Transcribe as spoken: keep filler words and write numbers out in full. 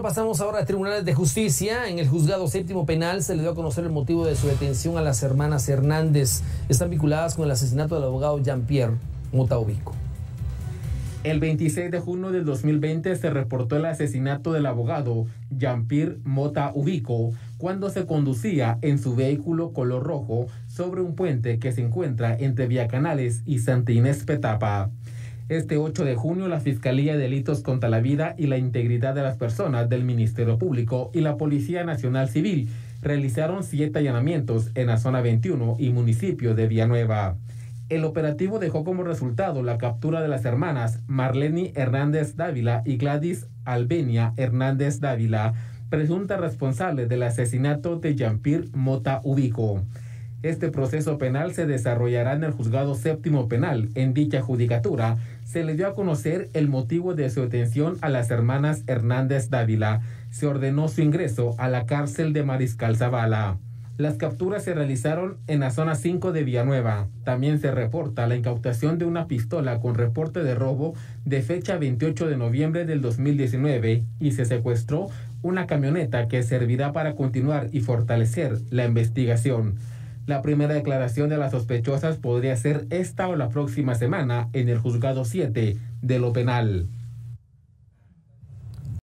pasamos ahora a tribunales de justicia. En el juzgado séptimo penal se le dio a conocer el motivo de su detención a las hermanas Hernández. Están vinculadas con el asesinato del abogado Jean-Pierre Mota Ubico. El veintiséis de junio del dos mil veinte se reportó el asesinato del abogado Jean-Pierre Mota Ubico cuando se conducía en su vehículo color rojo sobre un puente que se encuentra entre Villacanales y Santa Inés Petapa. Este ocho de junio, la Fiscalía de Delitos contra la Vida y la Integridad de las Personas del Ministerio Público y la Policía Nacional Civil realizaron siete allanamientos en la zona veintiuno y municipio de Villanueva. El operativo dejó como resultado la captura de las hermanas Marlene Hernández Dávila y Gladys Albenia Hernández Dávila, presuntas responsables del asesinato de Jean-Pierre Mota Ubico. Este proceso penal se desarrollará en el juzgado séptimo penal. En dicha judicatura se le dio a conocer el motivo de su detención a las hermanas Hernández Dávila. Se ordenó su ingreso a la cárcel de Mariscal Zavala. Las capturas se realizaron en la zona cinco de Villanueva. También se reporta la incautación de una pistola con reporte de robo de fecha veintiocho de noviembre del dos mil diecinueve y se secuestró una camioneta que servirá para continuar y fortalecer la investigación. La primera declaración de las sospechosas podría ser esta o la próxima semana en el juzgado siete de lo penal.